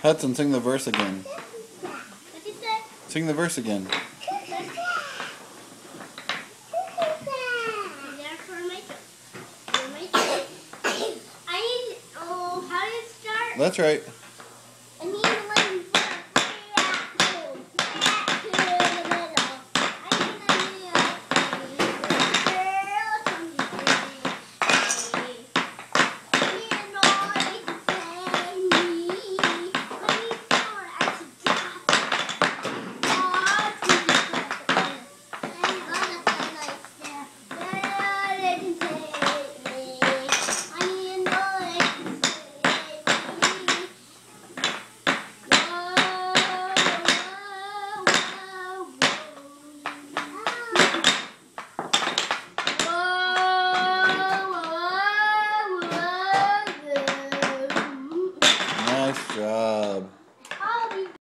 Hudson, sing the verse again. What did you say? Sing the verse again. How do you start? That's right. I need to let you Nice job.